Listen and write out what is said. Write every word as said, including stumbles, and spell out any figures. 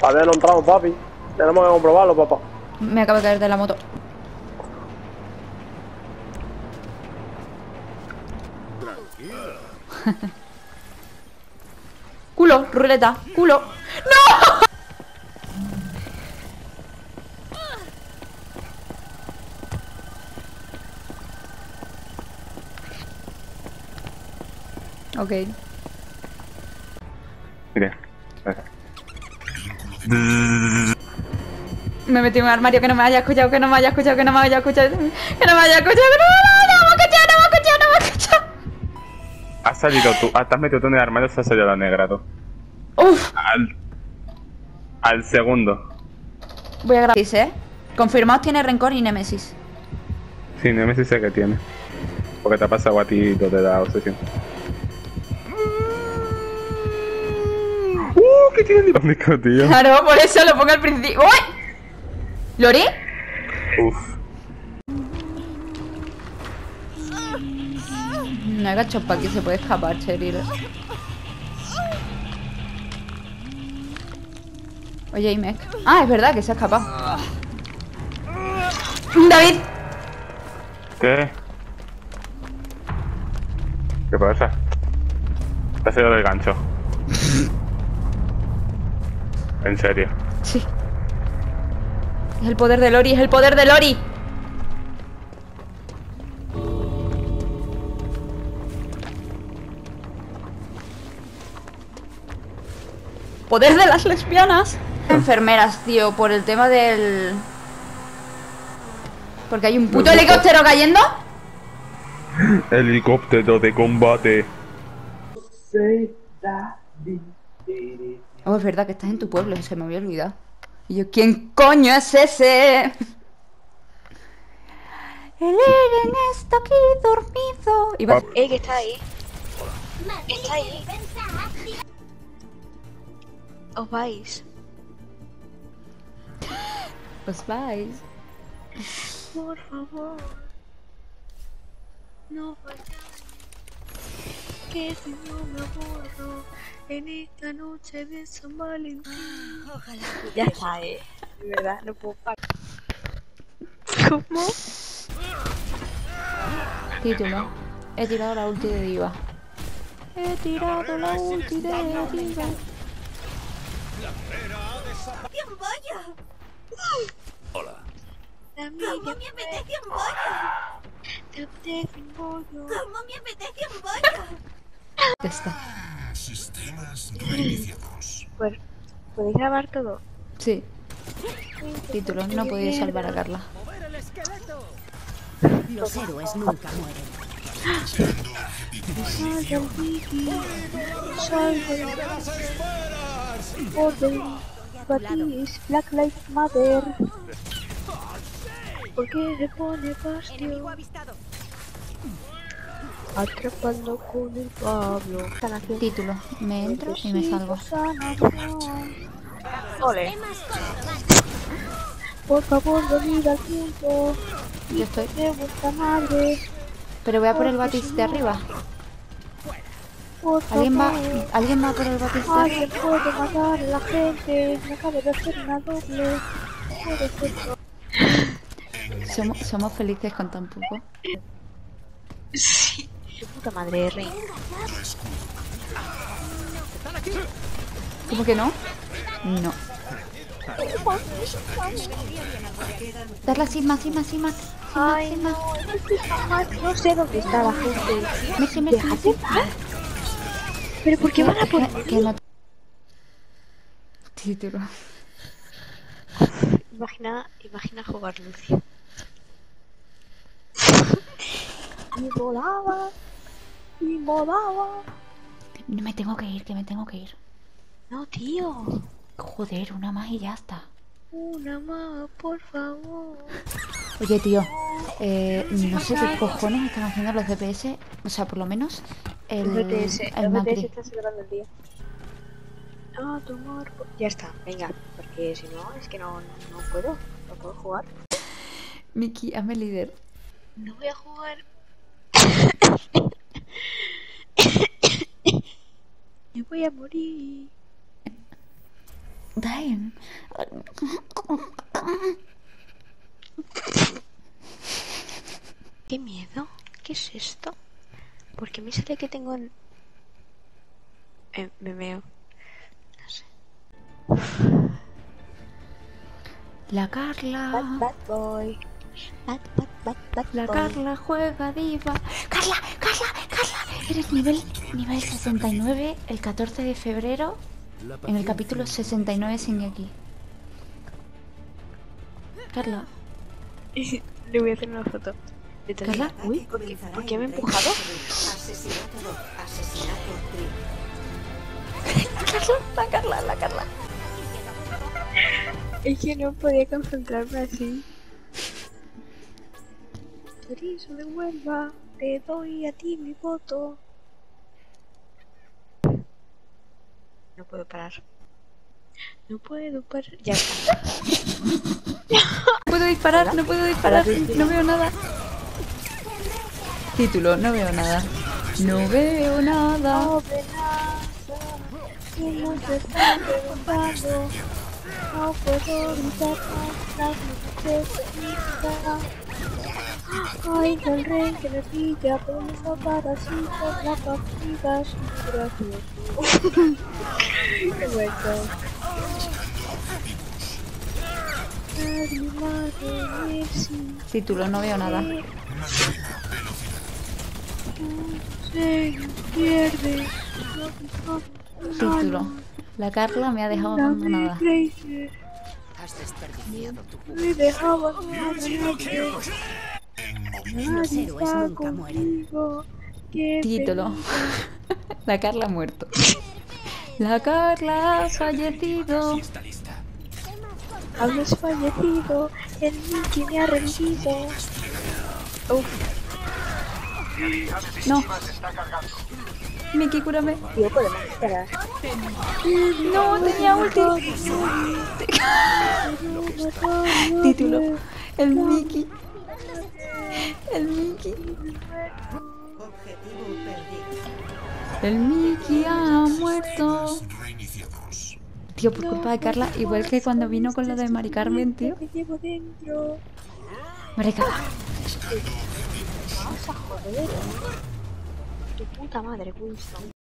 Todavía no entramos, papi. Tenemos que comprobarlo, papá. Me acabo de caer de la moto. Culo, ruleta, culo. ¡No! Ok. Mira. Me metí en un armario, que no me haya escuchado, que no me haya escuchado, que no me haya escuchado, que no me haya escuchado, que no me haya escuchado, no me ha escuchado, no me ha escuchado. Has salido tú, ah, te has metido tú en el armario, se ha salido la negra tú. Uf. Al, al segundo. Voy a grabar, ¿eh? Confirmados tiene rencor y némesis. Sí, Nemesis sé que tiene. Porque te ha pasado a ti lo de la obsesión. ¡Uh! ¿Qué tiene irónico, tío? Claro, por eso lo pongo al principio. ¡Uy! ¿Lori? Uf. No hay gacho para que se puede escapar, Cheryl. Oye, Imek. Ah, es verdad que se ha escapado. ¡David! ¿Qué? ¿Qué pasa? Te has ido del gancho. En serio. Sí. Es el poder de Lori, es el poder de Lori. Poder de las lesbianas. Enfermeras, tío, por el tema del... Porque hay un puto helicóptero cayendo. Helicóptero de combate. Oh, es verdad que estás en tu pueblo, se me había olvidado. Y yo, ¿quién coño es ese? El Eren está aquí dormido. Y va... Eh, que está ahí. Está ahí. Os vais. Os vais. Por favor. No vayáis. Que si no me aburro en esta noche de San Valentín. Ojalá. Ya está, eh. De verdad, no puedo parar. ¿Cómo? Título. He tirado la ulti de diva. He tirado la ulti de diva. ¡Cien bollos! Hola. ¿Cómo me apetece un bollo? Te apetece un bollo. ¿Cómo me apetece un bollo? Ya está. Sistemas reiniciados. Pues, ¿podéis grabar todo? Sí. Título. No podía salvar a Carla. Los héroes nunca mueren. Salva el Vicky. Salva el Orden. Batis. Black Lives Matter. ¿Por qué se pone Bastio? Atrapando con el Pablo. Sanación. Título. Me entro y me salgo. Sanación. Ole. Por favor, venid al tiempo. Yo estoy. De vuestra madre. Pero voy a por el batis de arriba. Por ¿Alguien va, favor. ¿Alguien va por el batis de Alguien arriba? puede matar a la gente. Me acabo de hacer una doble. Puede ser. Somos, somos felices con tan poco. Sí. Su puta madre, rey. ¿Cómo que no? No. Dar la sisma, sisma, sisma. Sisma, Ay, sisma. no, es que jamás no sé dónde está la gente. Messi, Messi, Déjate Messi. en paz. Pero ¿por qué van a por Que, que no... Título. Imagina, imagina jugar Lucio. Y volaba. Y volaba. No me tengo que ir, que me tengo que ir. No, tío. Joder, una más y ya está. Una más, por favor. Oye, tío, eh, no sé qué cojones están haciendo los D P S. O sea, por lo menos el, Los B T S, el los B T S Macri. están celebrando el día. A tomar por... Ya está, venga. Porque si no, es que no, no, no puedo. No puedo jugar. Miki, hazme líder. No voy a jugar. Me voy a morir. Damn. Qué miedo. ¿Qué es esto? Porque me sale que tengo en... Eh, me veo. No sé. La Carla. Bad boy. Bad, bad, bad, bad La boy. Carla juega diva. Carla, Carla, Carla. Eres nivel, nivel sesenta y nueve el catorce de febrero. En el capítulo sesenta y nueve Shingeki. Carla. Le voy a hacer una foto. Detrás. Carla. Uy, ¿por qué, ¿por qué me he empujado? Asesinato, asesinato La Carla, la Carla. Es que no podía concentrarme así. Chorizo de Huelva, te doy a ti mi voto. No puedo parar. No puedo parar. Ya está. No puedo disparar, no puedo disparar. No veo nada. Título, no veo nada. No veo nada. Que no se está preguntando. No puedo gritar más las noches de mi vida. Ay, el rey que me pilla por mis parásitos, la partida es un gracioso. Qué bueno. Título, no veo nada. Se pierde. Título. La Carla me ha dejado abandonada. Has desperdiciado tu jugo. Me dejaba Los héroes nunca mueren. Título. La Carla ha muerto. La Carla ha fallecido. Hablas fallecido, el Mickey me ha revivido. Uf, No. Miki, cúrame. tío, podemos esperar. No, tenía ulti. Título. El Miki. El Miki. Objetivo perdido. El Miki ha muerto. Reiniciados. Tío, por culpa de Carla, igual que cuando vino con lo de Mari Carmen, tío. Me llevo dentro. Mari Carmen. Vas a joder. Tu puta madre, Winston.